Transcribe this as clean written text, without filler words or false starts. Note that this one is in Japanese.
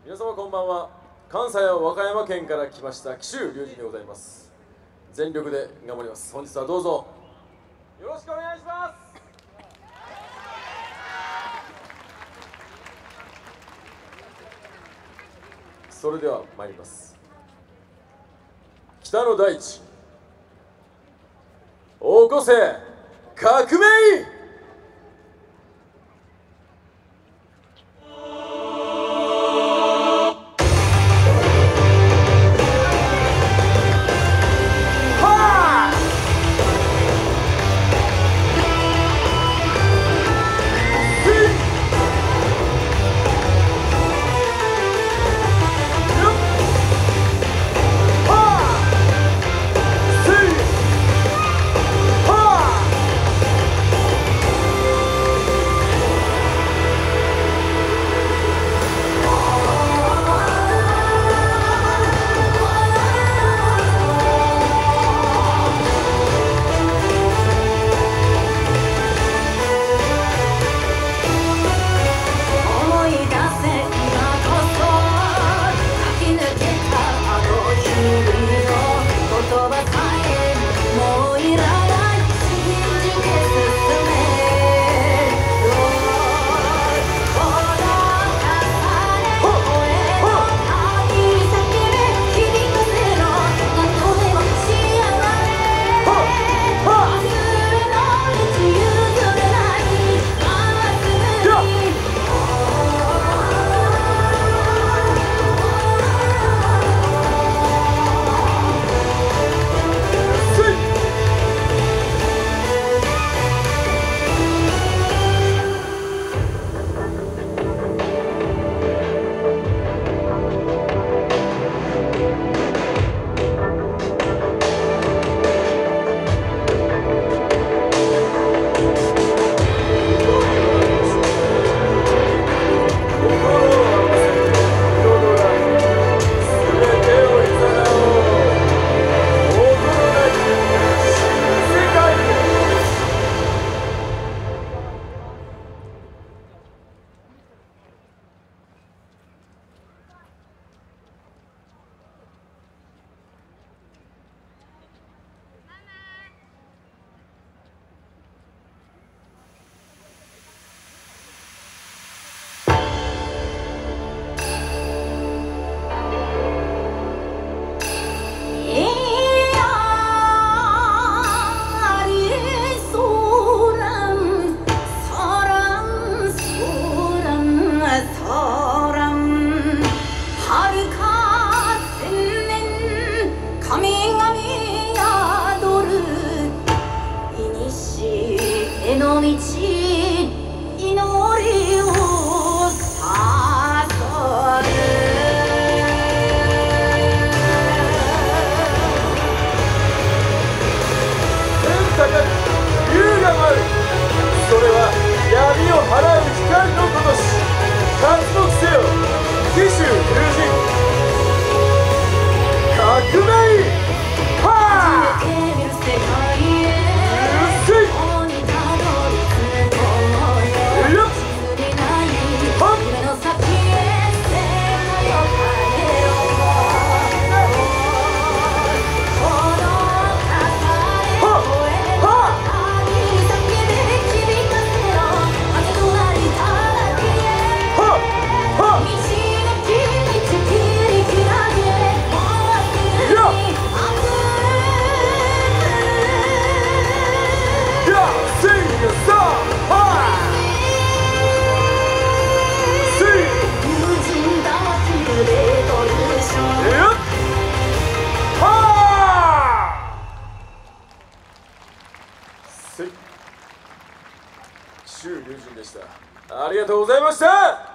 皆様こんばんは。関西は和歌山県から来ました紀州龍神でございます。全力で頑張ります。本日はどうぞよろしくお願いします。それでは参ります。北の大地起こせ革命。 の道祈りをさそる天高く優雅もある。それは闇を払う光のごとし。活目せよ紀州龍神革命。はあ紀州龍神でした。ありがとうございました。